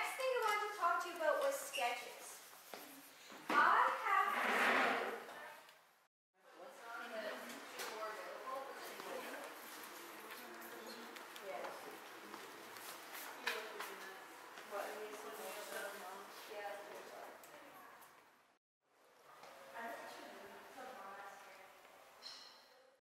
next thing I wanted to talk to you about was sketches. I